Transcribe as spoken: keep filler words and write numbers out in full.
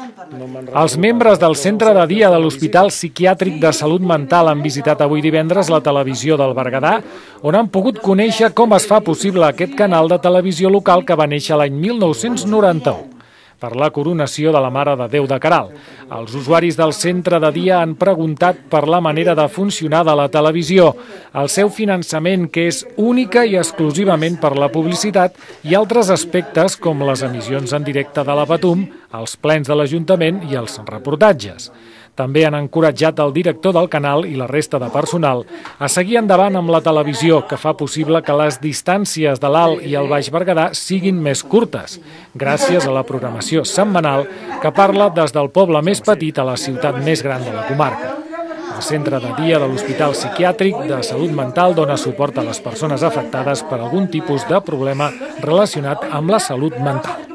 Els membres del centre de dia de l'Hospital Psiquiàtric de Salut Mental han visitat avui divendres la televisió del Berguedà, on han pogut conèixer com es fa possible aquest canal de televisió local que va néixer l'any mil nou-cents noranta-u. Per la coronació de la Mare de Déu de Queralt. Els usuaris del centre de dia han preguntat per la manera de funcionar de la televisió, el seu finançament, que és única i exclusivament per la publicitat, i altres aspectes com les emissions en directe de la Patum, els plens de l'Ajuntament i els reportatges. També han encoratjat el director del canal i la resta de personal a seguir endavant amb la televisió, que fa possible que les distàncies de l'Alt i el Baix Berguedà siguin més curtes, gràcies a la programació setmanal que parla des del poble més petit a la ciutat més gran de la comarca. El centre de dia de l'Hospital Psiquiàtric de Salut Mental dona suport a les persones afectades per algun tipus de problema relacionat amb la salut mental.